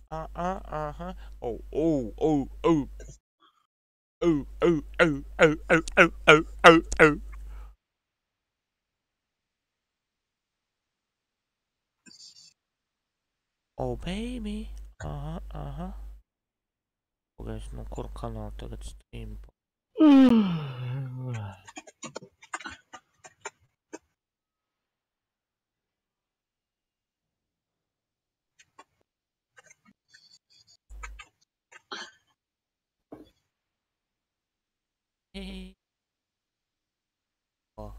Uh-huh. Oh, oh, oh, oh. Oh, oh, oh, oh, oh, oh, oh, oh, oh. Oh, baby. Uh-huh. Pagaidzi, no kur kanāla tagad stream? Hei. Oh.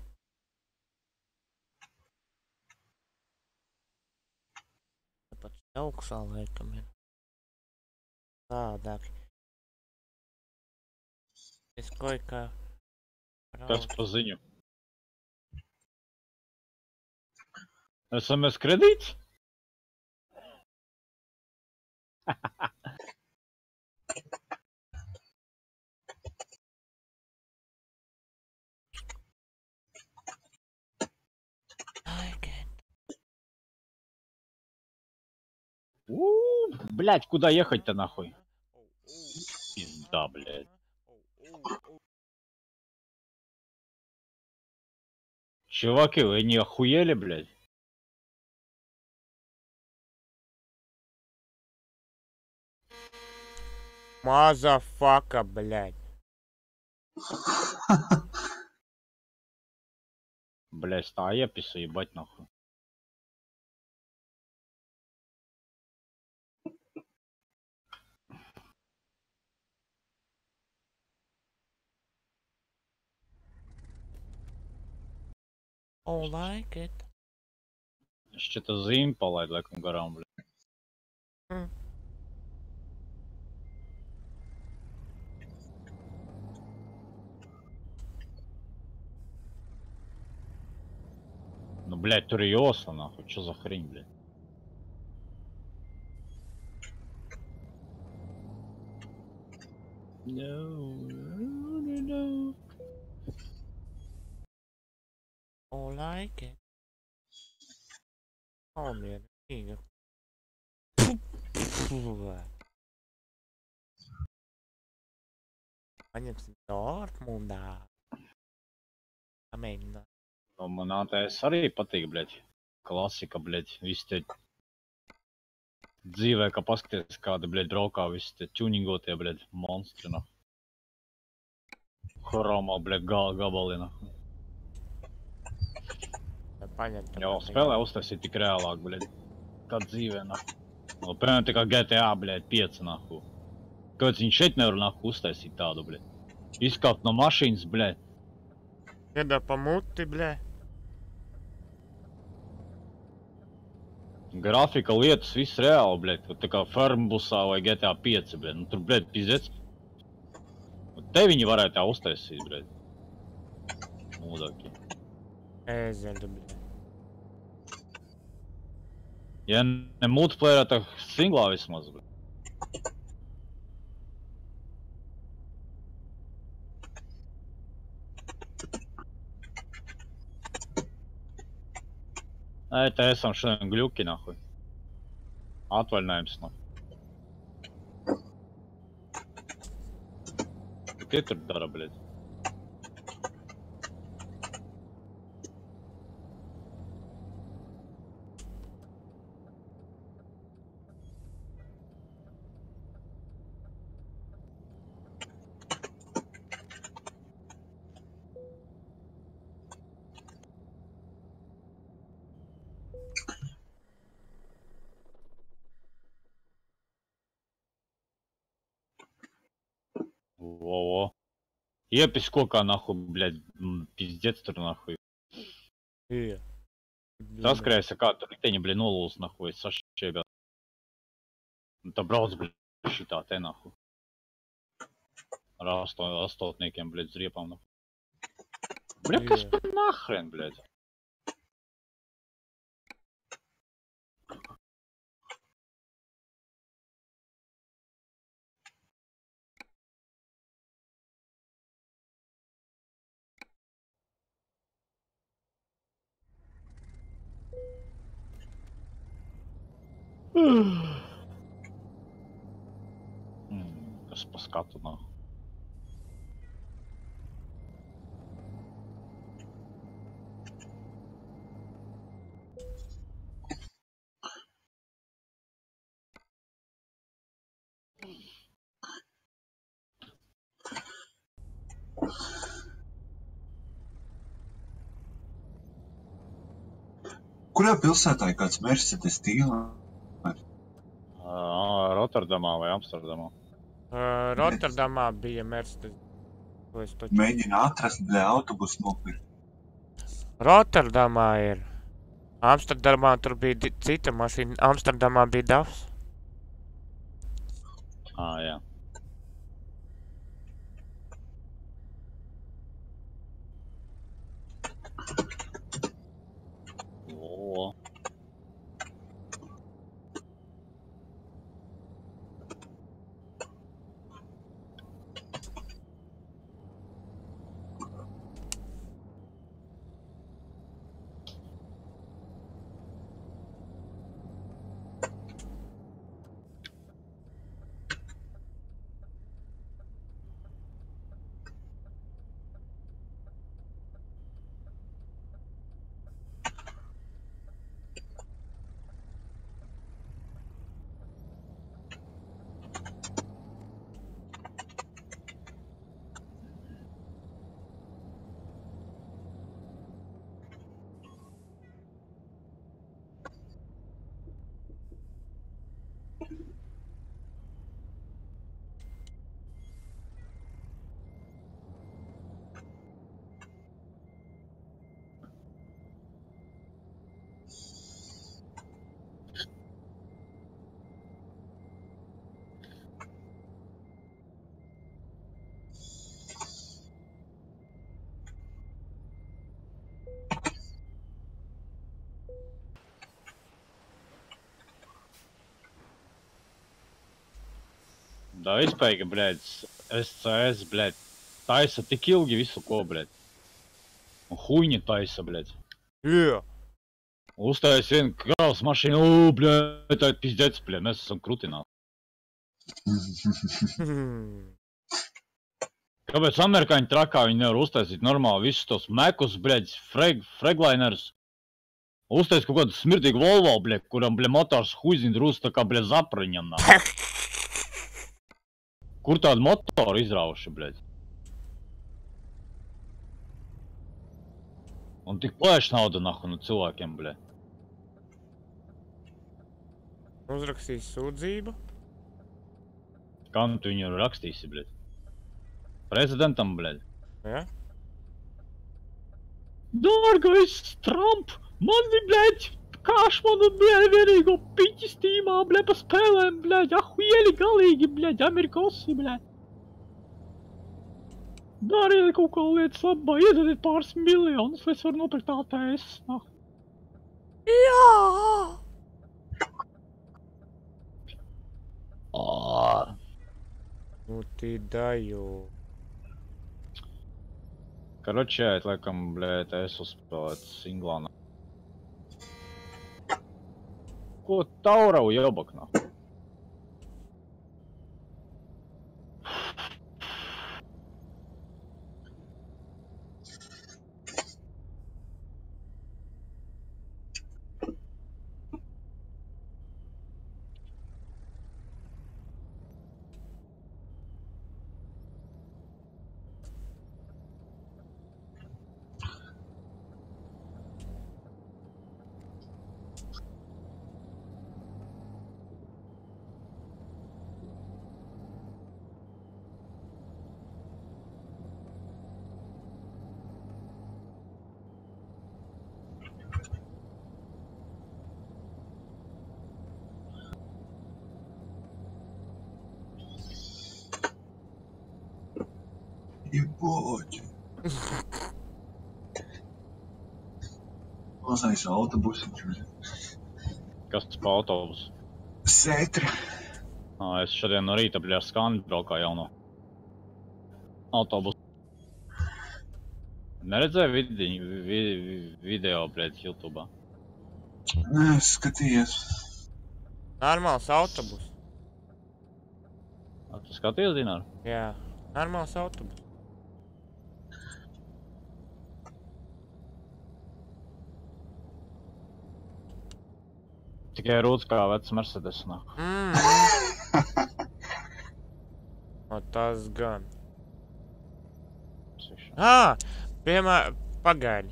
Pat augšā laikam ir. Tādāk. Es koju kā... Kas pa ziņu? SMS kredīts? Блять, куда ехать-то нахуй? Пизда, блять. Чуваки, вы не охуели, блять? Мазафака, блядь. Блять, стая писа, ебать нахуй. Oh, like it. Šķita zīme palaid laikam garām, bļa. Ну, блядь, tur ir josla, nahуй, čo za хрень, блядь? No. Oh, like it. Oh, mierīgi. Paņemsim Dortmundā. Pamēģināt. No, man ATS arī patīk, bļaļ. Klasika, bļaļ. Visi te dzīvē, kā paskaties, kāda, bļaļ, braukā, visi te tuningotie, bļaļ, monstri, nah. Horomā, bļaļ, gabali, nah. Jā, spēlē uztaisīt tik reālāk, bļaļ. Kā dzīvē, nah. No, piemēram, tā kā GTA, bļaļ, 5, nahu. Kāpēc viņi šeit nevar, nahu, uztaisīt tādu, bļaļ. Izkāpt no mašīnas, bļaļ. Iedā pa muti, bļaļ. Grafika lietas, viss reāli, bļaļ. Tā kā Farmbusā vai GTA 5, bļaļ. Nu, tur, bļaļ, pizets. Te viņi varētu tā uztaisīt, bļaļ. Mūdaki. Ēzeļu, bļaļ. Ja ne multiplayerā, tā singlā vismaz, bļaļ. Ei, te esam šodien gļuki, nahuj. Atvaļinājums, nahuj. Tie tur dara, bļaļ. Во-во. Iepis kokā, nahuj, bļaļ, pizdets tur, nahuj. Jā. Saskrējas, kā tur riteņi, bļaļ, nolūs, nahuj, sašķiebjā. Un tā brauc, bļaļ, šitā te, nahuj. Ar astotniekiem, bļaļ, zriepām, nahuj. Bļaļ, kas par nahren, bļaļ? Es paskatu nav. Kurā pilsētā ir kāds Mercedes tīlā? Rotterdamā vai Amsterdamā? Rotterdamā bija Mercedes. Mēģina atrast, bļā, autobusu nopirkt. Rotterdamā ir. Amsterdamā tur bija cita mašīna. Amsterdamā bija DAFs. Jā. O. Da izpēga, bļēd, SCS, bļēd, taisa tik ilgi visu ko, bļēd. Un huņi taisa, bļēd. Jā. Uztais vienu kravas mašīnu, bļēd, tā ir pizdets, bļēd, mēs esam krutinā. Kāpēc amerikāņi trakā viņi nevar uztaisīt normāli visus tos mekus, bļēd, freglinerus? Uztais kaut kādu smirdīgu Volvo, bļēd, kuram, bļēd, motors huizin drūst tā kā, bļēd, zapriņam, nā. Kur tādu motoru izrauši, bļēd? Un tik plēš nauda, nahu, no cilvēkiem, bļēd. Uzrakstīs sūdzību. Kā nu tu viņu rakstīsi, bļēd? Prezidentam, bļēd? Ja? Dārgais Trump, mani, bļēd, kāš manu, bļēd, vienīgo piķi stīmā, bļēd, pa spēlēm, bļēd, ahuieli galīgi, bļēd, Amerikosi, bļēd. Dariet kaut kā lietas labā, iedodiet pāris miljonus, lai es varu nopirkt ATS, nah. Jā! Nu, tī daju. Karoči, laikam, bļēd, es uzspēlēt singlānā. Ko taurau jobak, nah? Jebāģi. Mazais autobusiņš. Kas tas pa autobusu? Sētra. Es šodien no rīta, bļēd, skāni braukā jauno autobusu. Neredzēju video, bļēd, YouTube'ā? Nē, skatījies. Normāls autobus. Tu skaties, Dinār? Jā, normāls autobus. Tikai rūdz kā vecs Mercedes, nā. O, tas gan. Piemēram, pagaidi.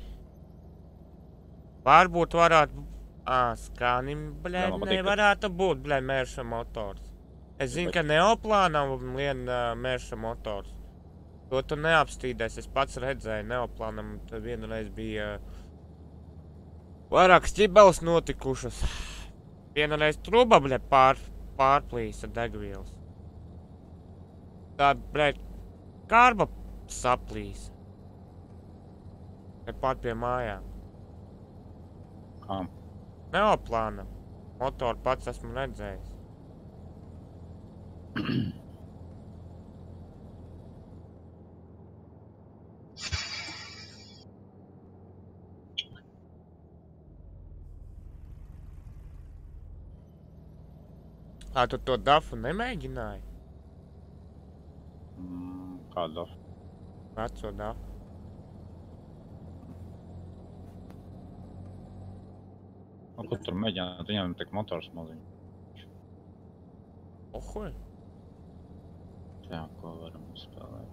Varbūt varētu... Skanim, Jā, man patīk, ka- nevarētu būt, Mērša motors. Es zinu, ka Neoplānam lien Mērša motors. To tu neapstīdēs, es pats redzēju Neoplānam, tad vienreiz bija vairākas ķibeles notikušas. Vienreiz truba, pārplīsa degvielas. Tā, karba saplīsa. Tepat pie mājām. Kā? Neoplānam. Motoru pats esmu redzējis. Tu to dafu nemēģināji? Kādu? Veco dafu. Ko tur mēģināt? Viņam tik motors maziņš. Ohoj. Jā, ko varam spēlēt.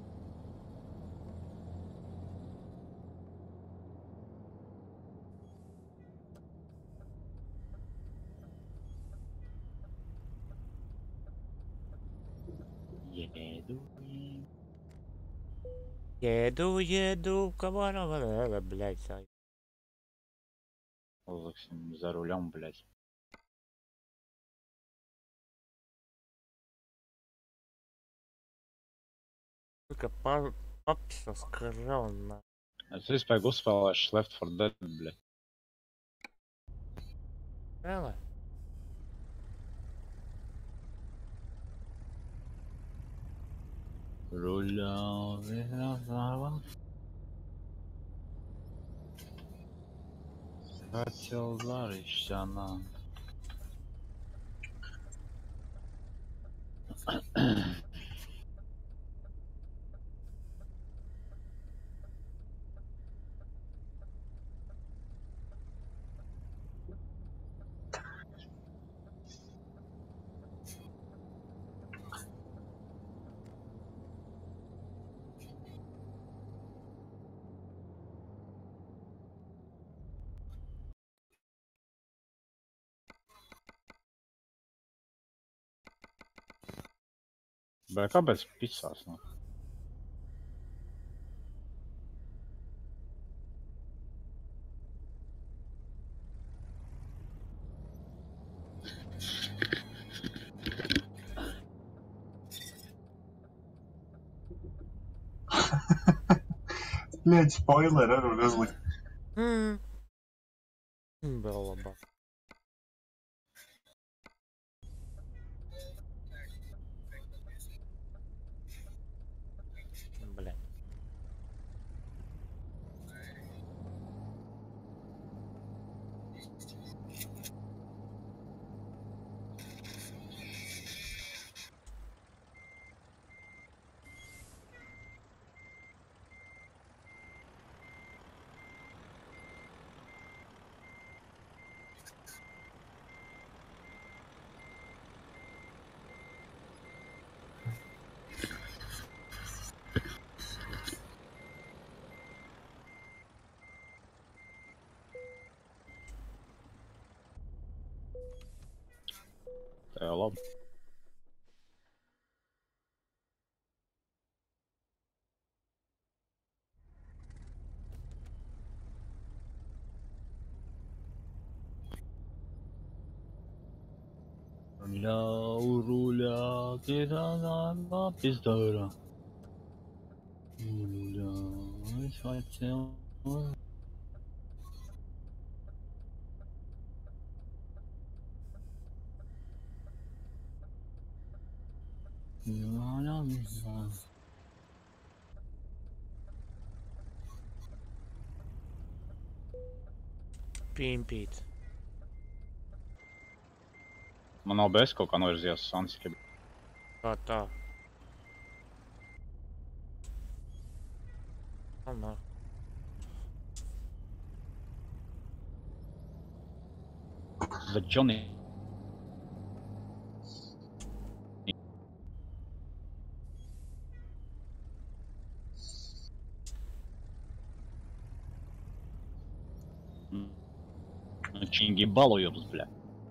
Jedu, ka varam, bļaļ, sāj. Uzliksim za ruļam, bļaļ. Ka papisas krona. Es vispār uzspēlēšu Left 4 Dead, bļaļ. Spēlē. Ruļā, vienā Хотел зарыщ она. Bet kāpēc pisās, no? Liet spoiler arī var uzlikt. Vēl labāk. Bļaļ. Tā jau labi. Ruļā, tirānā, pizdara. Ruļā, es хотел... Pimpīt. Man nav bez kaut kā novirzījās Sansikai. Kā tā? Nā. За Johnny. Чинги балуёбс, бля.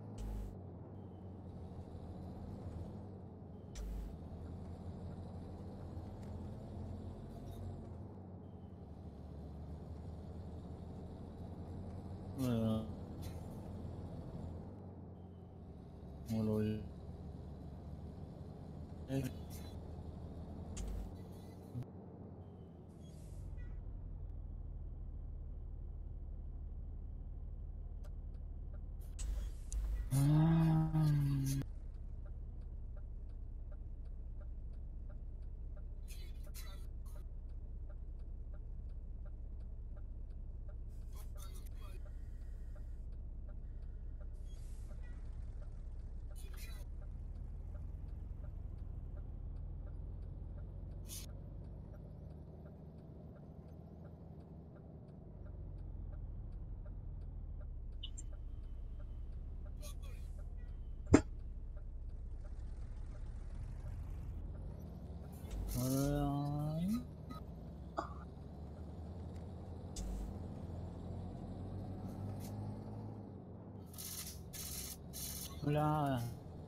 Бля.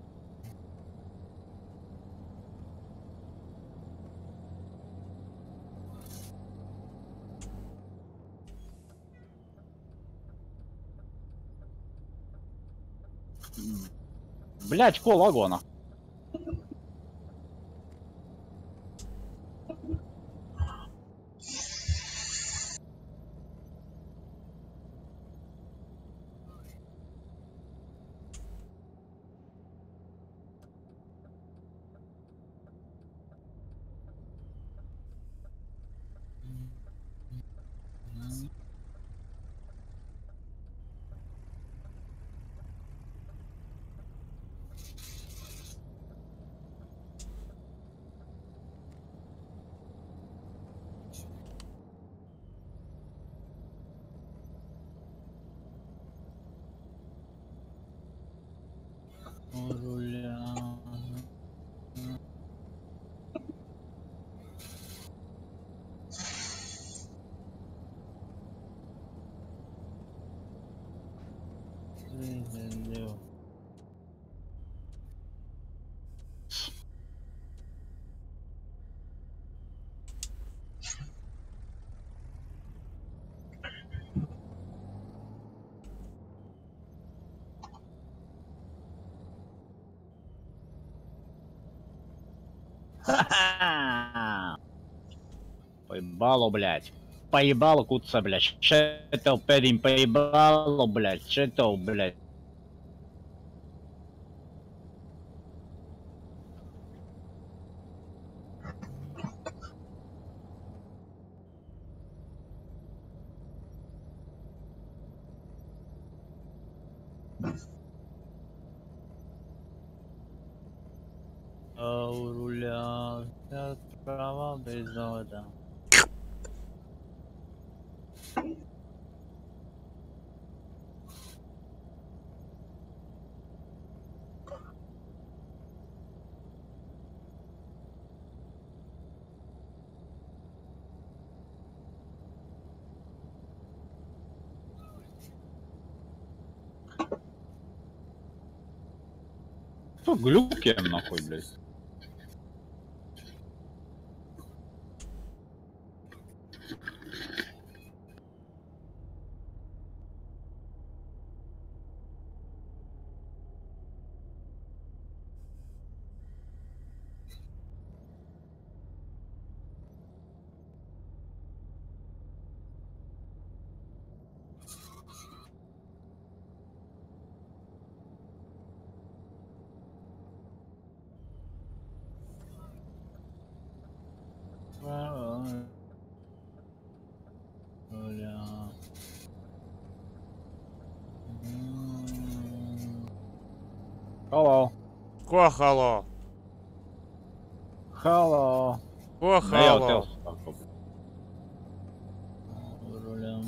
Блять, ko lagona? Поебало, блядь. Поебало куца, блядь. Что педим поебало, блядь. Что, блядь. У руля права без завода. Что глюки нахуй, блядь? Hello. Ko halo? Halo! Ko Ne jau halo? tev saka. Ruļam.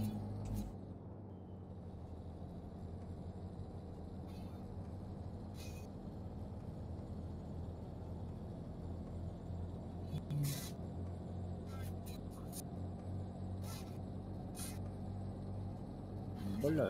Bля.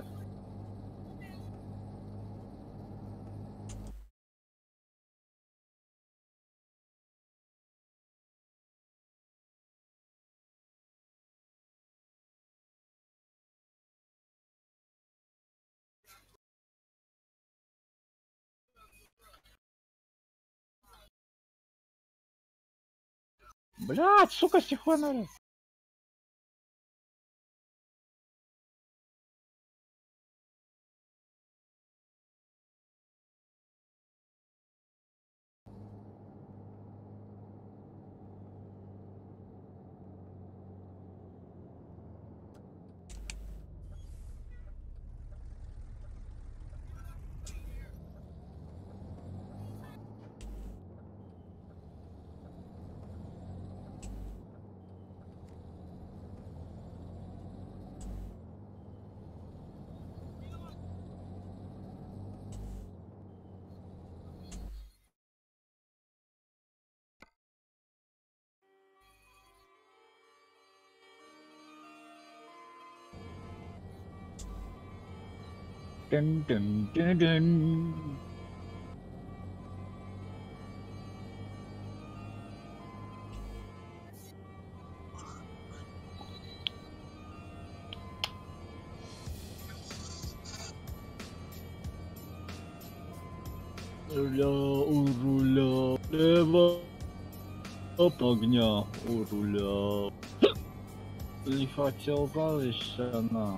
Блядь, сука, стихона. Dun dun dun dun. Руля, у руля, лево от огня, у руля. Не хотел завышена.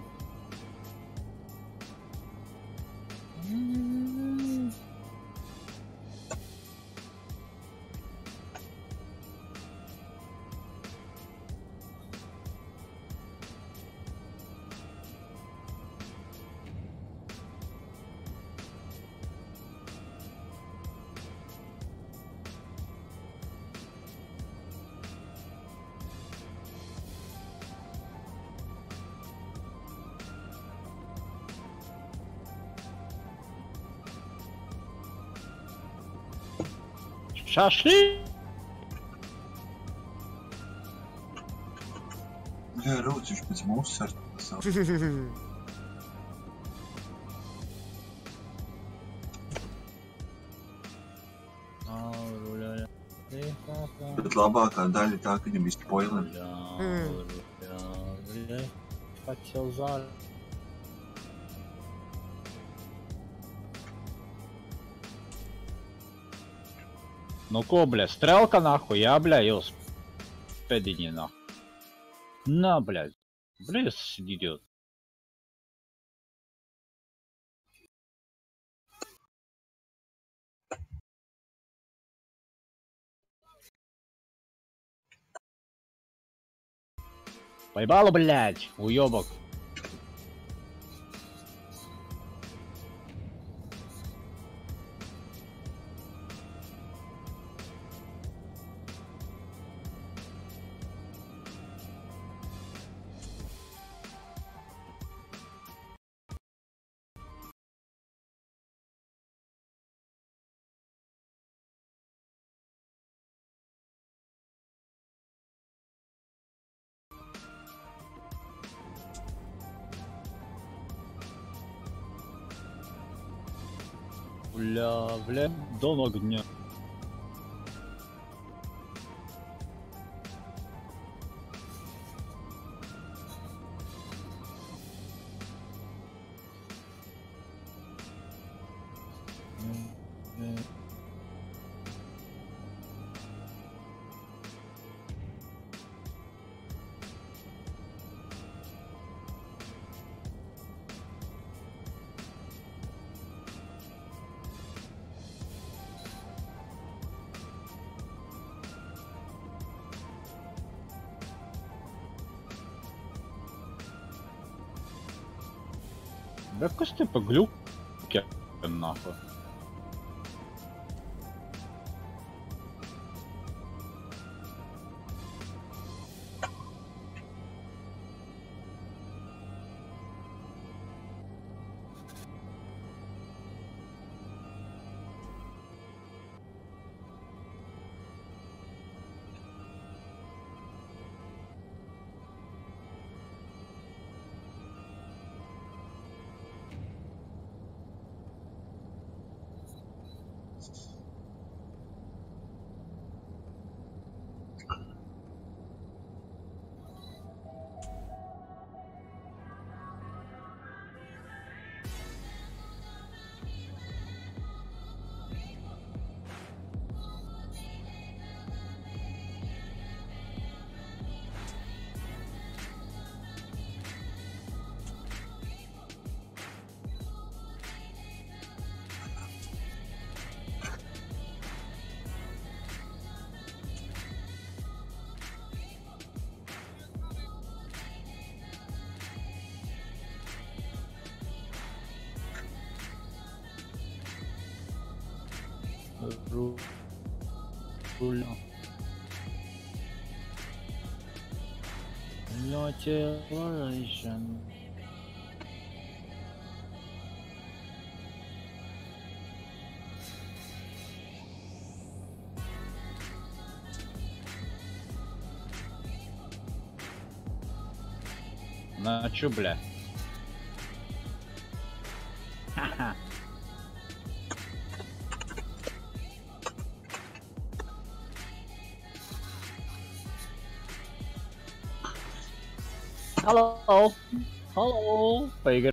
Шашлык! Bļā, rūciš pēc mūsu sartas. Bet labākā daļa tā, ka viņam visu poilina. Хотел зар. Ну ко, бля, стрелка нахуй, я, бля, ёс. Педини нахуй. На, блядь. Блядь, идиот. Поебало, блядь, уёбок. Бля, до огня. Да какой ты поглюки нахуй. Roulant. Relation. На чё, бля? Ха-ха. Hello. Hello. Поиграем.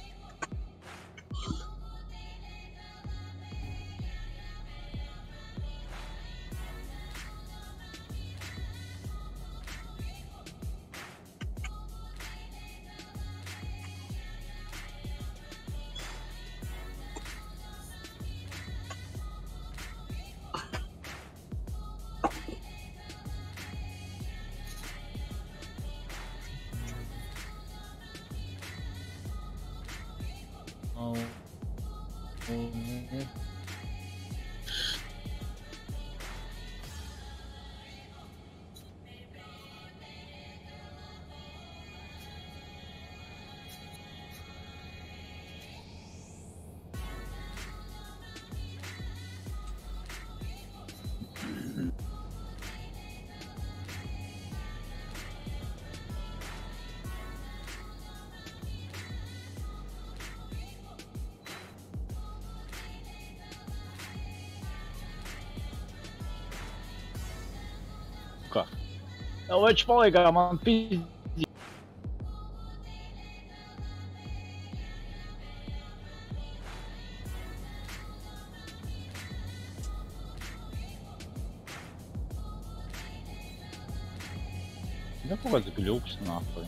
Eu vou te falar, mano, pedi. Да какой-то глюкс, нахуй.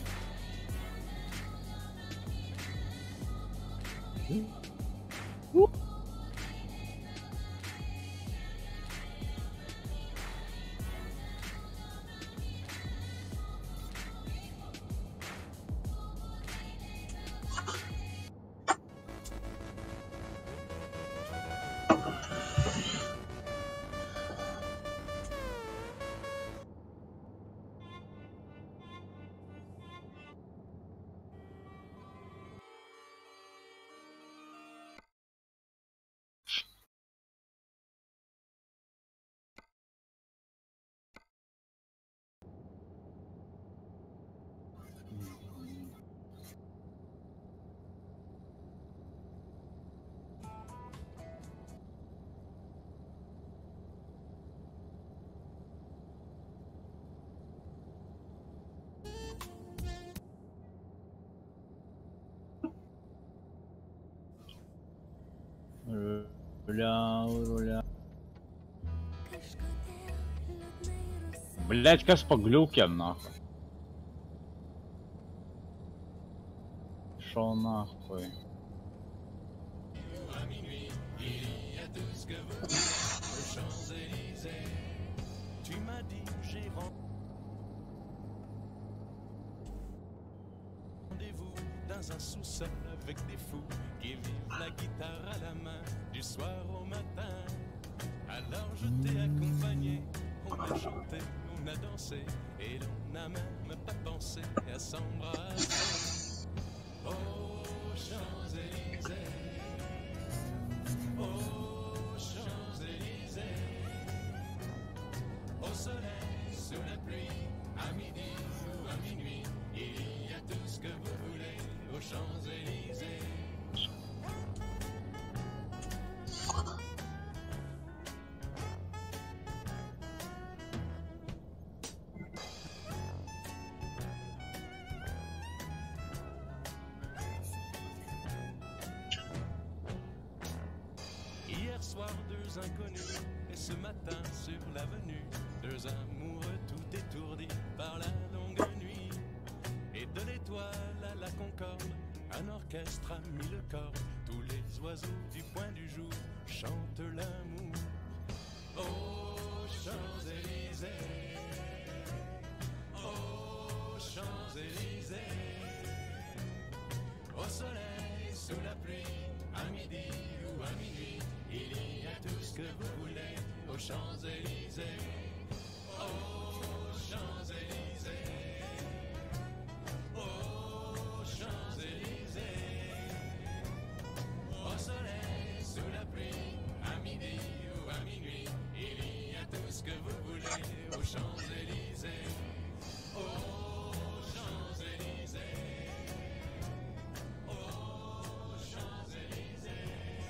Руля. Блять, как по глюкам, нахуй. Шо нахуй. Un sous-sol avec des fous qui vivent la guitare à la main du soir au matin. Alors je t'ai accompagné, on a chanté, on a dansé et l'on n'a même pas pensé à s'embrasser. Oh Champs-Élysées, oh Champs-Élysées, au soleil, sous la pluie, à midi ou à minuit, il y a tout ce que vous voulez. Aux Champs-Élysées. Hier soir, deux inconnus, et ce matin sur l'avenue, deux amoureux tout étourdis par la longue nuit. Et de l'étoile à la Concorde, un orchestre a mis le corps. Tous les oiseaux du point du jour chantent l'amour. Oh Champs-Élysées, oh Champs-Élysées, au soleil, sous la pluie, à midi ou à minuit, il y a tout ce que vous voulez aux Champs-Élysées. Aux Champs-Élysées. Aux Champs-Élysées. Au soleil, sous la pluie, à midi ou à minuit, il y a tout ce que vous voulez aux Champs-Élysées. Aux Champs-Élysées. Aux Champs-Élysées.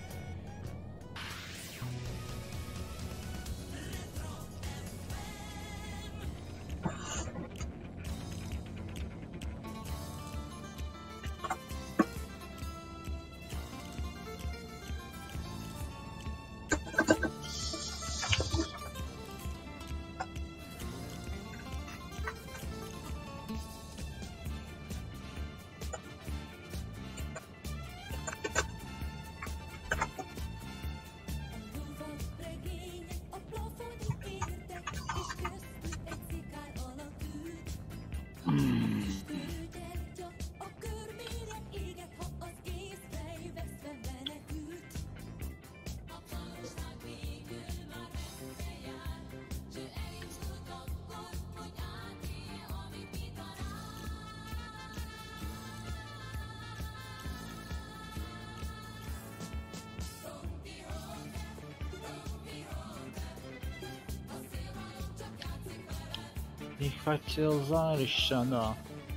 Ich хотел зарещана.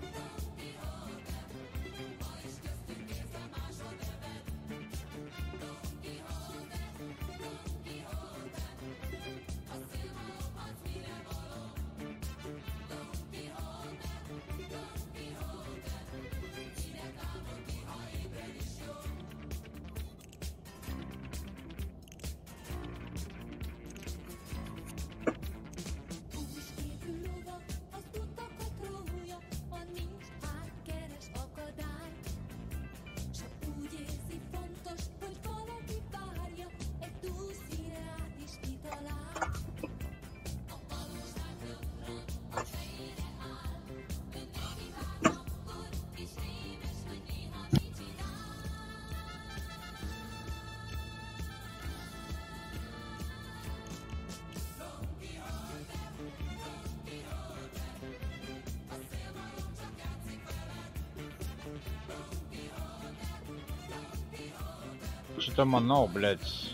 Что-то манал, блядь.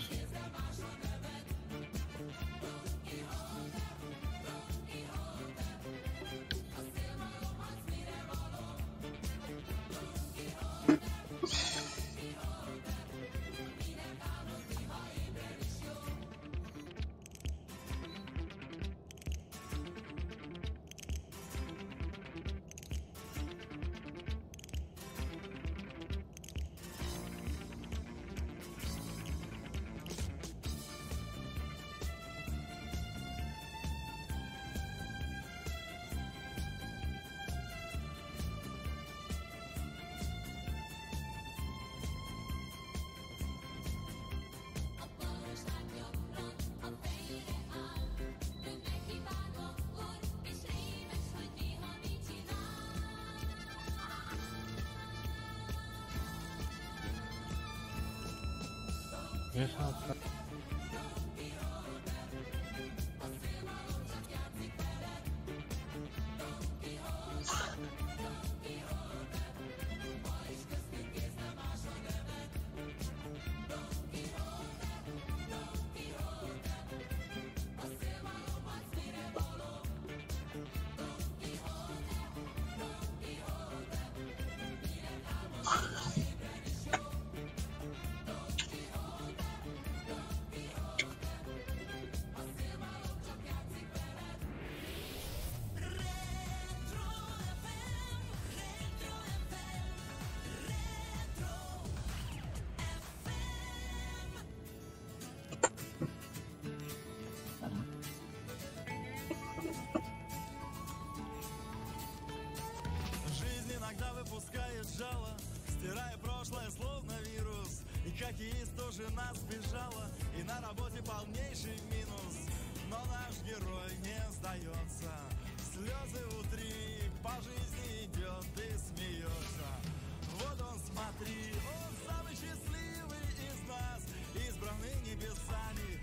Стирая прошлое, словно вирус. И хоккеист тоже нас бежала. И на работе полнейший минус. Но наш герой не сдается. Слезы утри, по жизни идет и смеется. Вот он, смотри, он самый счастливый из нас. Избранный небесами,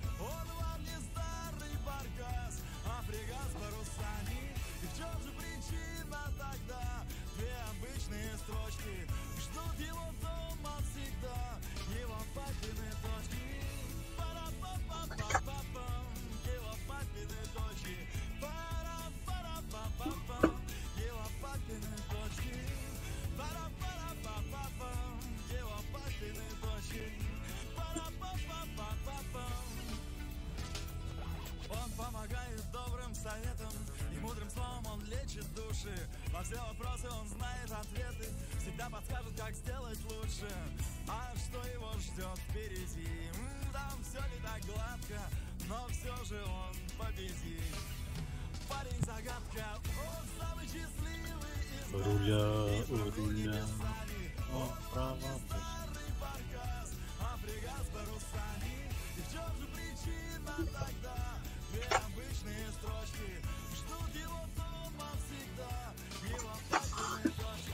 лечит души. Во все вопросы он знает ответы, всегда подскажет, как сделать лучше. А что его ждет впереди? Там все не так гладко, но все же он победит. Парень загадка, он самый счастливый из нас. Руля. Он старый баркас, Африка с парусами. И в чем же причина тогда? Две обычные строчки ждут его дома всегда. Его собственные точки.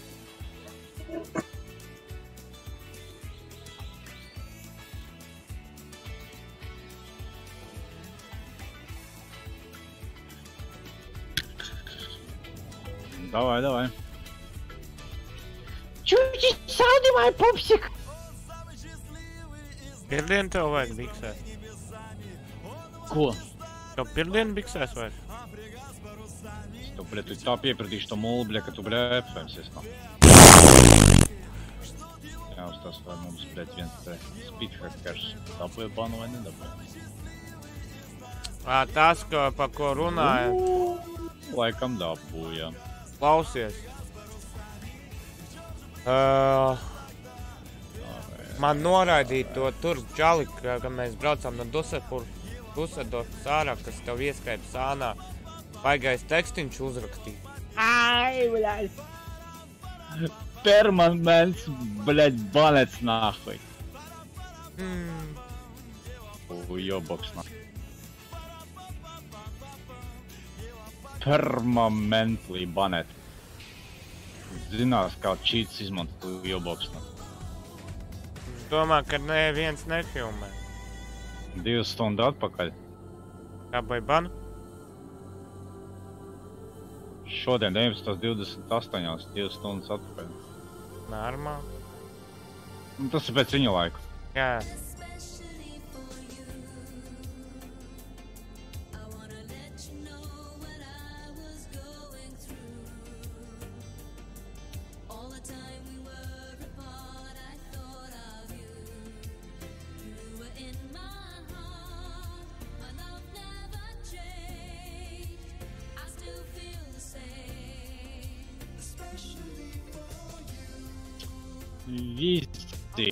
Давай. Чуть сауди, мой пупсик. Pirdienu tev vajag biksēs. Ko? Tev pirdienu biksēs vajag. Tu, bļet, tu tā piepradīši to mulu, bļet, ka tu, bļet, apsvēmsies, no. Jā, uz tas vai mums, bļet, viens te speedhackers dabūja banu vai nedabūja? Tas, pa ko runāja, Laikam dabūja. klausies. Man noraidīja to tur čali, kad mēs braucām no Dusseldorfas ārā, kas tev ieskaita sānā. Baigais tekstiņš uzrakstīt. Ai, bļaļ. Permanents, bļet, banets nāhuj. Joboks nāhuj. Permanently banet. Zinās, kā cheats izmanto joboks nāhuj. Domā, ka neviens nefilmē. 2 stundu atpakaļ. Kā vai banu? Šodien 19:28, 2 stundas atpakaļ. Normāli. Tas ir pēc viņa laika. Jā. Visi.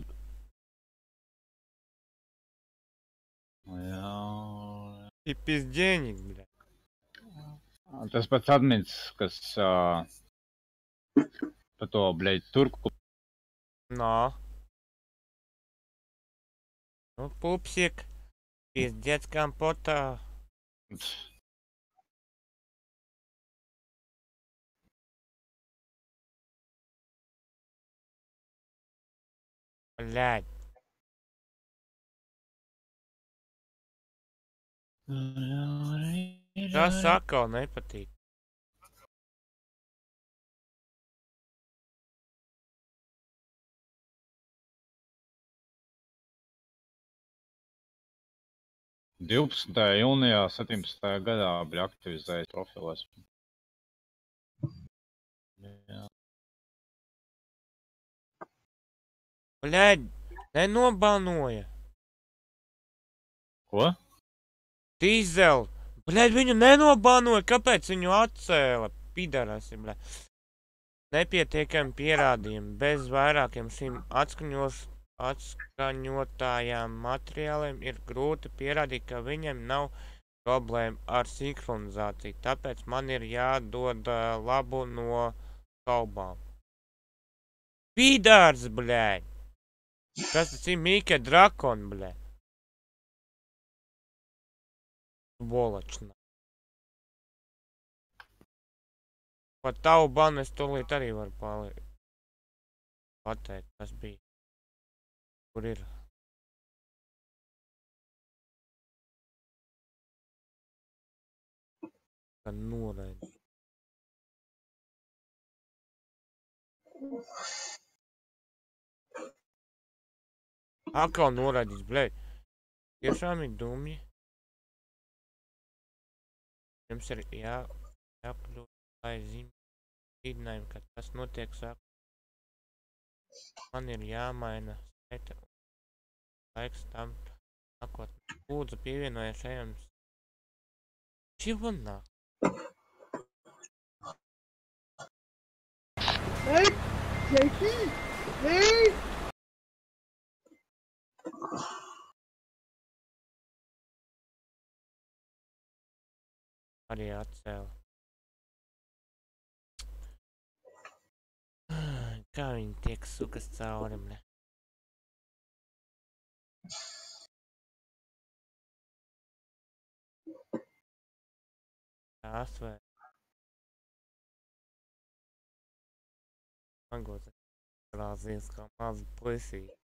Jā. И пизденник, бля. Tas pats admins, kas pa to, bļeļ, turku. Но. Ну, пупсик. Пиздец компота. Блядь. Tas atkal nepatīk. Jūnijā 17. gadā bija aktivizējis profilos. Jā. Bļaļ, nenobanoja. Ko? Dīzel. Bļaļ, viņu nenobanoja. Kāpēc viņu atcēla? Pidarasi, bļaļ. Nepietiekami pierādījumi. Bez vairākiem šīm atskaņotājām materiāliem ir grūti pierādīt, ka viņiem nav problēma ar sinhronizāciju. Tāpēc man ir jādod labu no kaubām. Pidārs, bļaļ! Kas tas ir Mīke Drakon, bļaļ? Voločna. Pat tavu banu es tūlīt arī varu pateikt, kas bija. Kur ir? Kad noraidi. Atkal noraidīts, bļeļ. Tiešām ir dumji. Jums ir jākļūt, lai zīmējumu, kad tas notiek sāk. Man ir jāmaina saita un laiks tam nākotnē. Lūdzu pievienojies šajam. Čivunā. Arī atcēla. Kā viņi tiek sukas caurim, ne? Tās vai? Magot rāzies kā mazi puisīgi.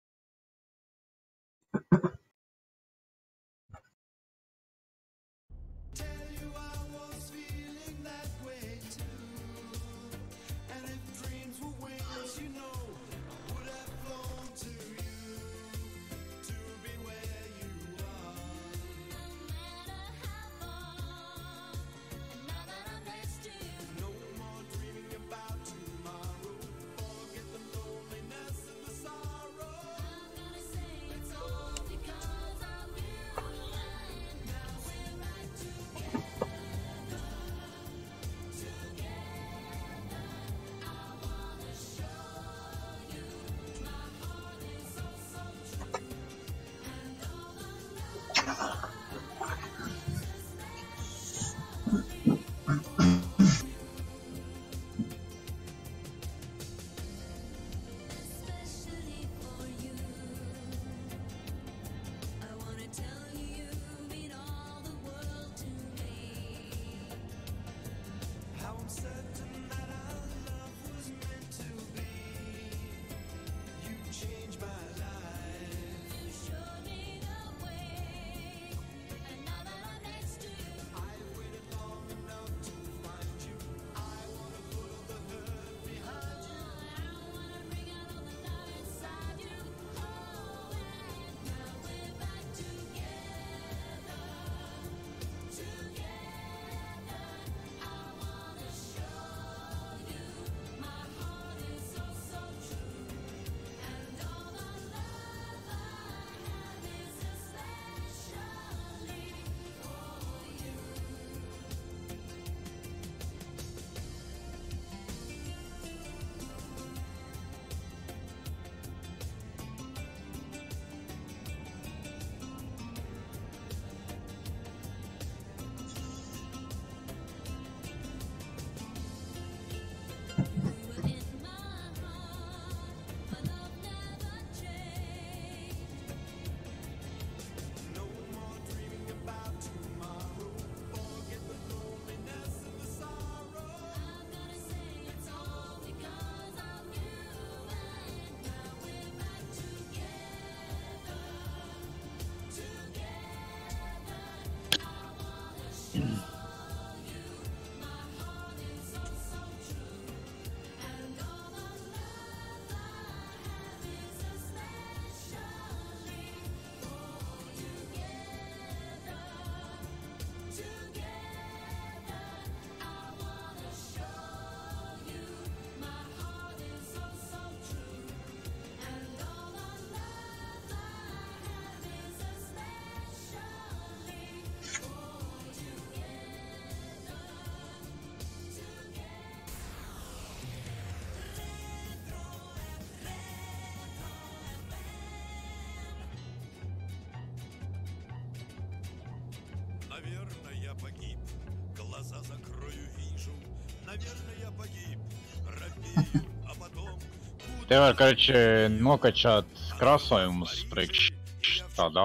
Наверное, я погиб, глаза закрою, вижу. Наверное, я погиб, робею, а потом... Tev var, короче, nokačāt krāsojumus priekš tādā.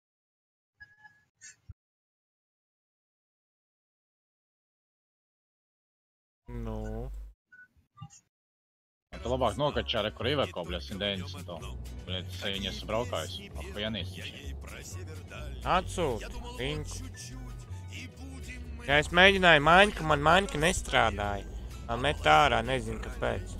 Nu. Tu labāk nokačā, re, kur Iverko, bļa, 190. Bļa, tas viņi esmu braukājis. Aphujanīs viņš. Atsūt, linku. Ja es mēģināju maņku, man maņka nestrādāja. Man met ārā, nezinu, kāpēc.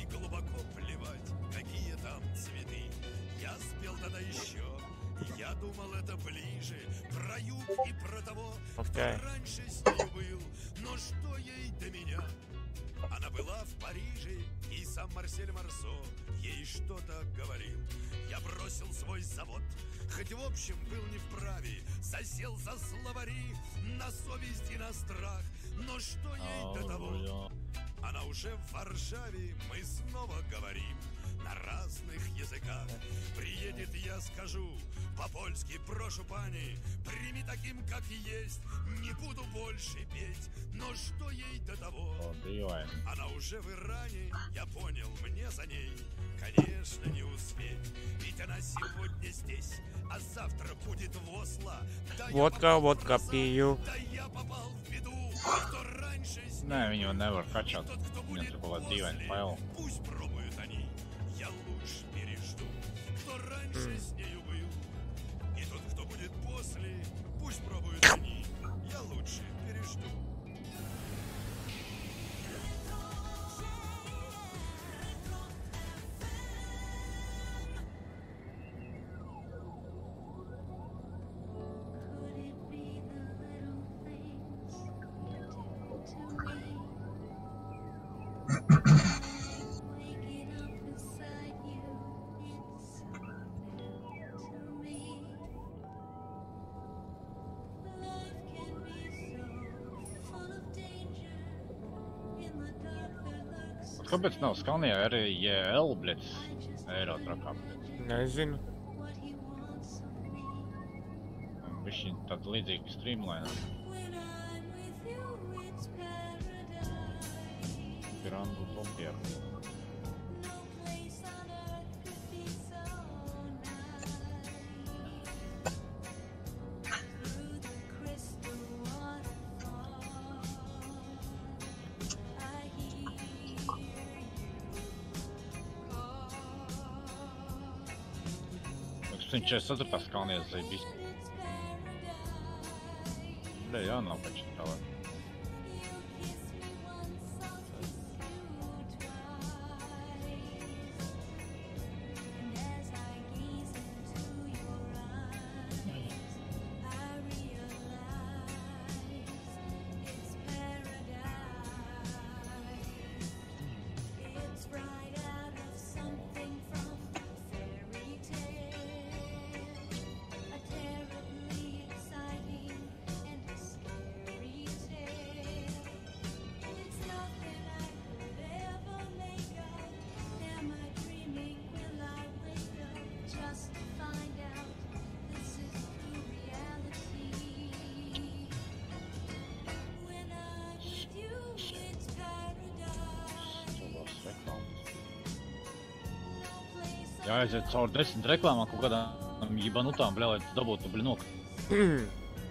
Okay. Но что ей до меня? Она была в Париже, и сам Марсель Марсо ей что-то говорил. Я бросил свой завод, хоть в общем был не вправе, засел за словари, на совесть и на страх. Но что ей до того? Она уже в Варшаве мы снова говорим на разных языках. Приедет, я скажу по-польски: прошу пани, прими таким, как есть. Не буду больше петь, но что ей до того? Она уже в Иране, я понял, мне за ней, конечно, не успеть. Ведь она сегодня здесь, а завтра будет в Осло. Да Водка пью. Да я попал в беду, кто раньше с ней. Nē, viņu nevar kačāt. Viņam tur kaut kāda dīvaina faila. Пусть пробуют они, я лучше пережду. Кто раньше с нею был, и тот, кто будет после, пусть пробуют они, я лучше пережду. Kāpēc nav Skanijā arī JL, bļets, eiro trakā? Nezinu. Višķi tāda līdzīga streamline. Pirandu Tompieru. Viņš 44. Skalnijas zaibis. Bļa, jā, nav pačitā. Jāaiziet caur 10 reklāmām kaut kādām jibanutām, bļa, lai tu dabūtu, bļa, nokt.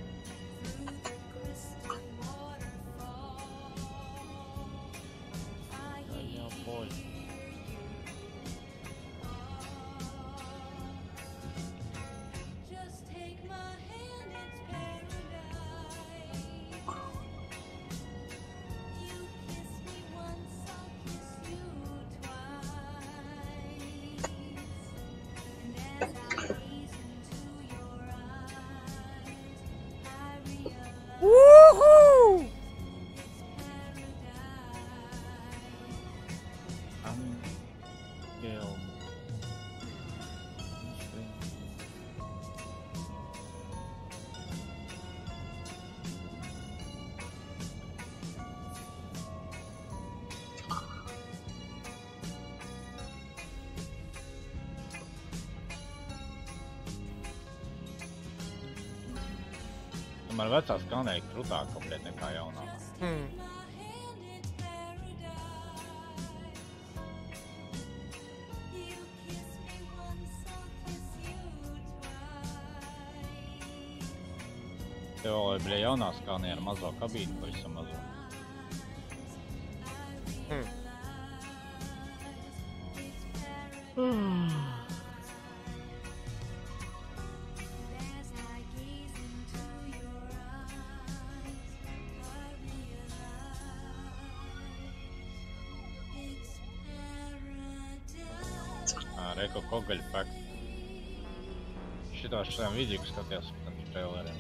Woohoo! Tomēr vecā Skanija krutāka, bļet, nekā jaunā. Tev vēl, bļa, jaunā Skanija ar mazo kabīnu, pavisam mazo. Reko kogaļu pek. Šitām vīdīgu skatījās par traileriem.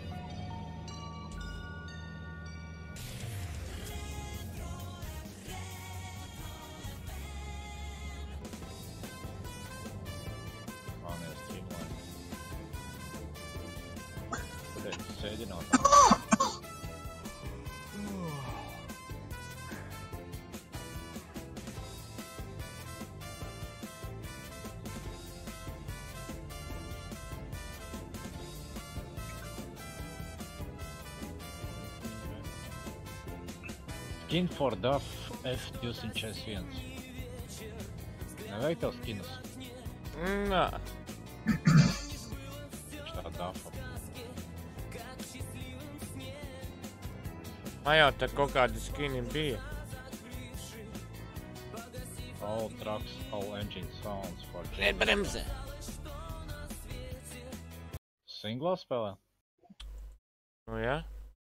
Skanija streamline. Pateic, sēdināt. Skin for DAF F241. Nevajag tev skinus? Nā. Šitā DAFa. Man jau te kaut kādi skini bija. All trucks, all engine sounds for Bremze. Singlā spēlē? Nu, jā.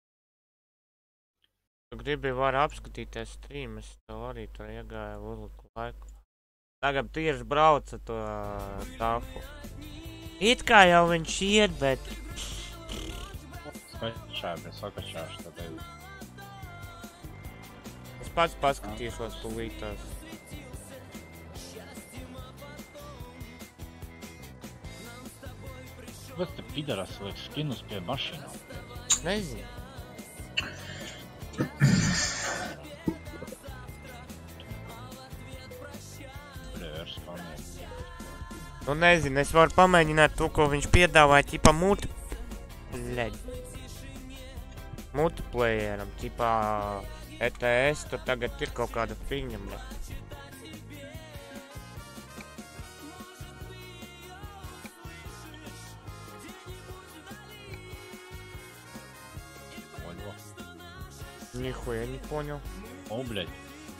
Tu gribi var apskatīties stream, es tev arī tur iegāju uzliku laiku. Tagad tieši brauca to tafu. It kā jau viņš iet, bet... Sakačāšu tad tevi. Es pats paskatīšos tūlītās. Kāpēc te pidaras liek skinus pie mašīnām? Nezinu. Blērs panīgi. Nu nezinu, es varu pamēģināt to, ko viņš piedāvāja, ķipa multiplayeram, ķipā ETS, tur tagad ir kaut kāda fiņa, bļa. Нихуя не понял. О, блядь.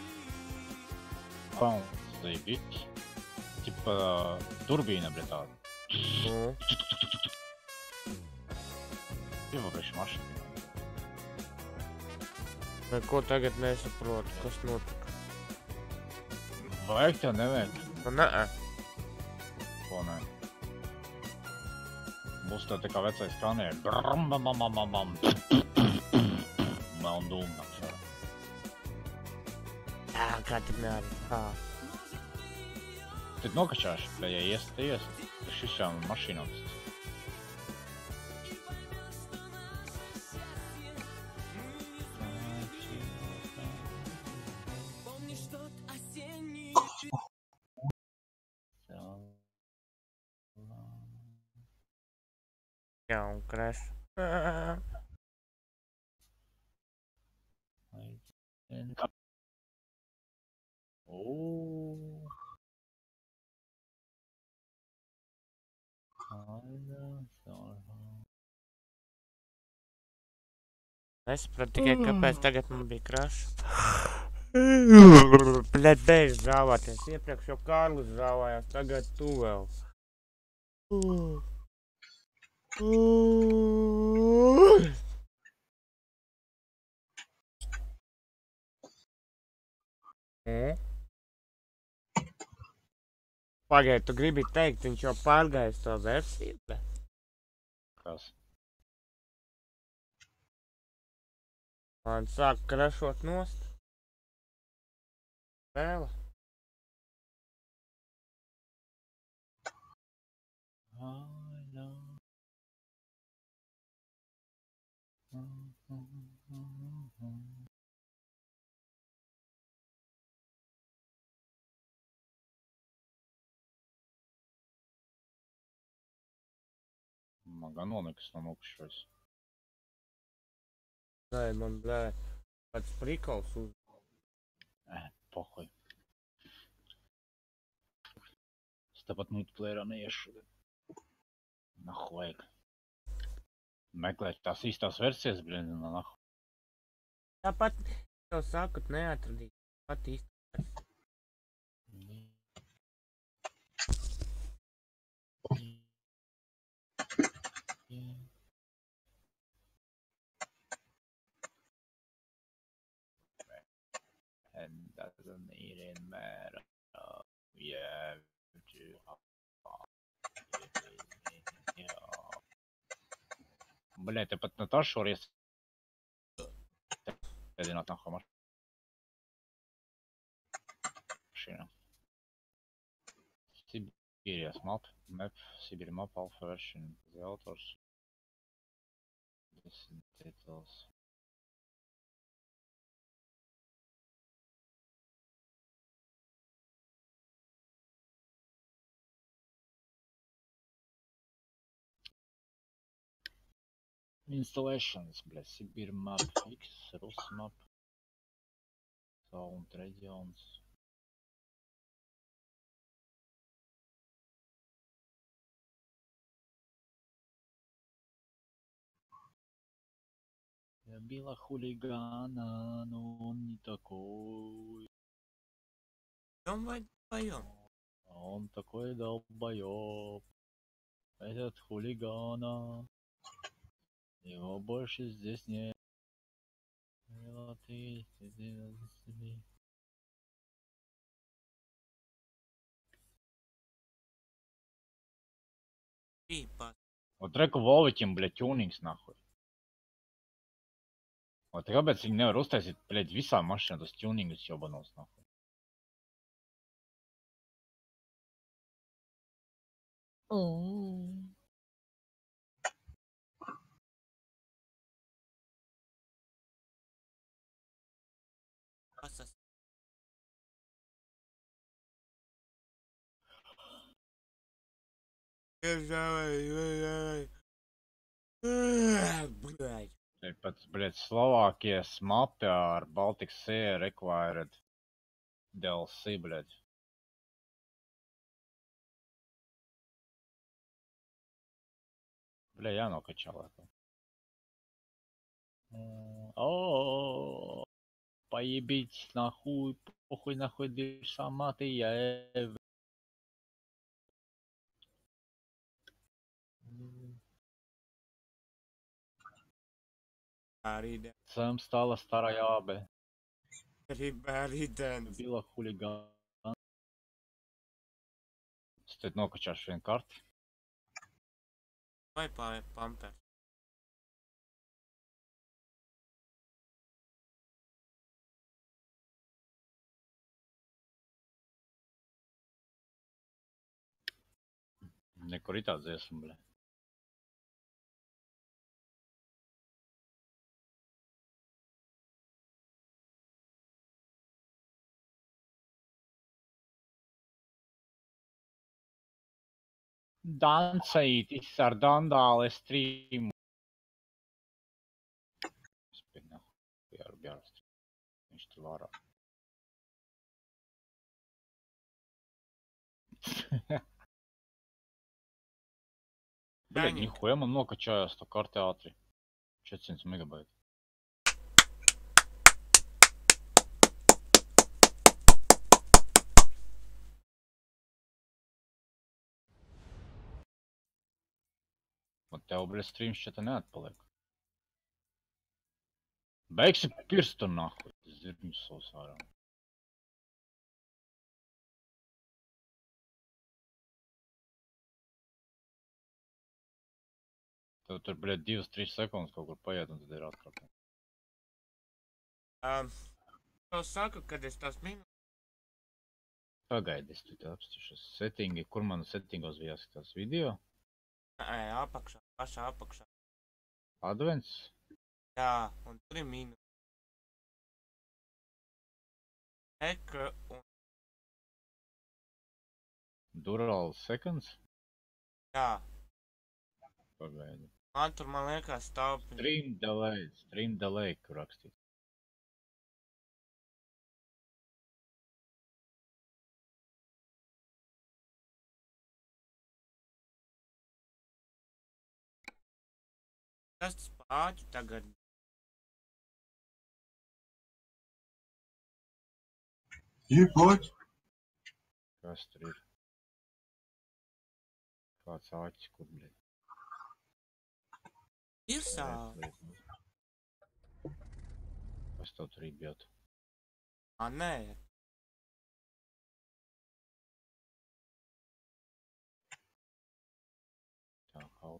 Паун, заебись. Типа турбина, блядь, tāda. Nu, Pievo priekš mašīnu. neko tagad nesaprotu, kas notika. Vajag tev nevajag? Nu, nē. Ko nē? Būs tā kā vecais skanēja. Brambamamamamam. Un dūmnaks. Jā, kā tik neari. Tad nokačāšu, bet ja ies. Šis jau mašīnām. Jā, un crash. Nesapratu tikai, kāpēc tagad man bija crash. Bļaļ, beidz žāvāties. Iepriekš jau Kārlis žāvājās, tagad tu vēl. Pagaid, tu gribi teikt, viņš jau pārgājis to versiju, bet? Kas? Man sāk crashot nost. Spēle. Man gan nekas nav nokušos. Nē, man, blē, pats prikals uz... Pohuj. Es tāpat multiplayerā neiešu. Nahu vajag. Meklēt tās īstās versijas, blin, nahu. Tāpat tev sākot neatradīt. Pat īsti. And doesn't even matter. Yeah. Блять, ты под Наташу рез. Один от нахуй машина. Siberia's map, Siberian map, alpha version, the authors. This details. Installations, блядь, Sibir map, X, Rus map. Sound reģions. Я била хулигана, но он не такой. Domāju, pajom. А он такой долбоёб. Этот хулигана. Его больше здесь нет. Ты. Pīpā. Вот треку Вовиким, блядь, тюнингс нахуй. Вот kāpēc viņi nevar uztaisīt, блядь, visām mašīnām tas tюningus jobanos nāku? Pasas. Blēģi. Pēc, блядь, Slovākijas mape ar Baltic Sea required DLC, блядь. Бля, jānokачал это. О, поебить нахуй, похуй нахуй, ты сама ты я. Arī Sam стала старая бе. arī dēns. Bila хулиган. Стоит нокачаш vienu karti. Vai pampers. Nekur itā dziesma, bļa. Dancītis ar Dandāli streamu. Spinna. Bjārst. Viņš tur vārā. Бля, нихуя мы много качаю 100 карты А3. 400 мегабайт. Вот tev, бля, стрим что-то neatpaliek. Beigsi pirstu nahуй. Zirņus savus ārā. Tev tur, bļa, 2-3 sekundes kaut kur paiet un tad ir atkrāpē. Tev saku, kad es tās minu. Pagaidi, es tu te apstīšos settingi. Kur man settingos bija jāskatās video? Apakšā, pašā apakšā. Advents? Jā, un tur ir minu. Ekra un... Dural seconds? Jā. Pagaidi. Man tur, man liekas, stāv... Stream delay, kur rakstīt. Tas spāķu tagad. Jebot! Kas tur ir? Kāds āķis, kur, bļa? Ir sāli. Kas tev turībjot? Nē. Tā, kaut.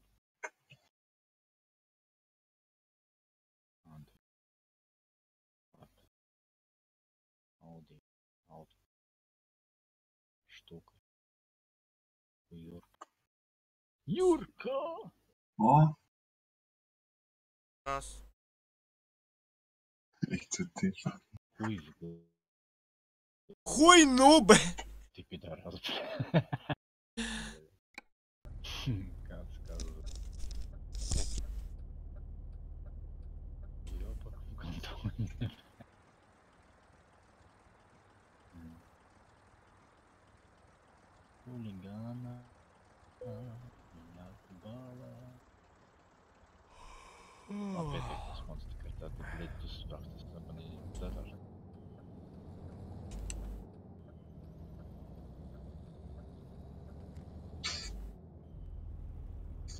Audi. Штука. Юрка. Юрка! O! Kas? Ich zitiere. Хуй, Хуй нубе! ты пидорас. Как сказать. Ёбак в гандоне.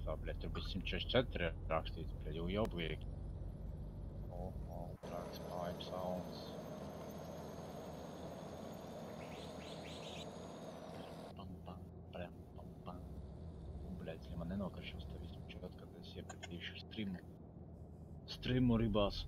Tā, bļet, tur bija 144 rakstīts, bļet, jau bija. All tracks, pipe sounds. Bļet, ja man nenokaršos te visu čot, kad es iepatīšu streamu ribās.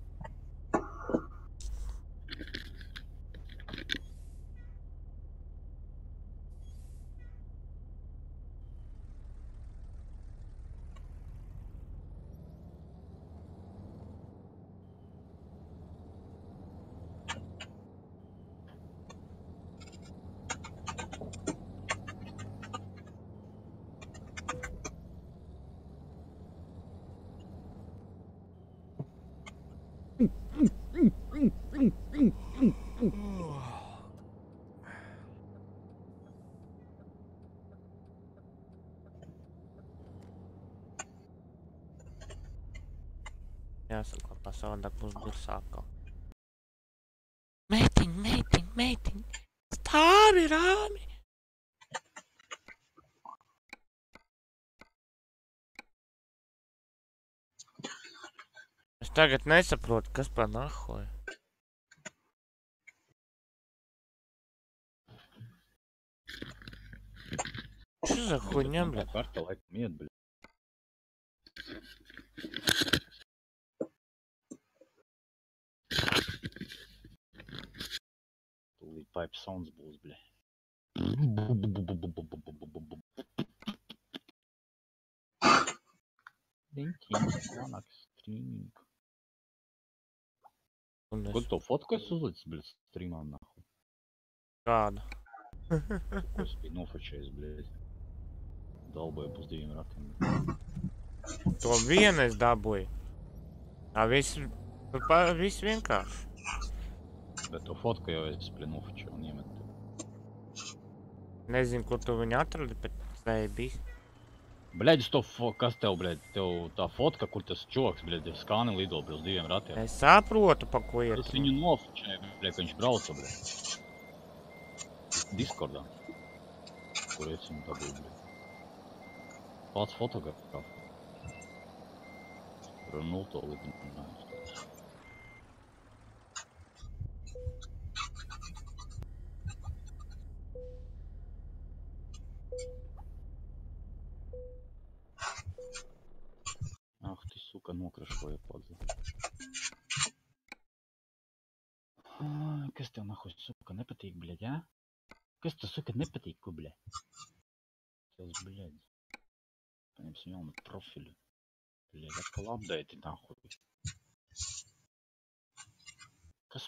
Jāsaklapā savādāk būs bursākā. Meitiņ! Stāvi rāmi! Es tagad nesaprotu, kas par nahoju. Что за хуйня, бля? Карта laikam iet, bļet. Tūlīt pipe sounds būs, bļet. Riņķi, lanāk streaming. Ko to fotku es uzlicis, bļet, streamā nahu? Kādu? Ko es biju nofočējis, bļet. Dalboju pus 2 ratiem. To vienu es dabūju. Tā viss vienkārši. Bet to fotku jau es nofočēju un iemetu. Nezinu, kur tu viņu atradi, bet vēja bija. Bļeģis to kas tev, bļeģi, tev tā fotka, kur tas čoks, bļeģi, skāni lido pils 2 ratiem. Es saprotu, pa ko iet. Es viņu nofočēju, bļeģi, ka viņš brauca, bļeģi. Discordā. Kur es viņu dabūju, bļeģi. Pats fotogrāfs. Tur 0 lidinājums. Ах ты, сука, нokrašoja padzu. Kas tev nahuj, suka, nepatīk, bļeģ, jā? Kas tev, suka, nepatīk, ko, bļeģ? Tas, bļeģ. Paņemsim jaunu profiļu. Bļeģ, atkal update, nahuj. Kas?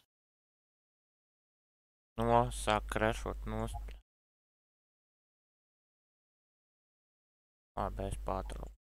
Sāk krešot nost. Labi, es pārtraucu.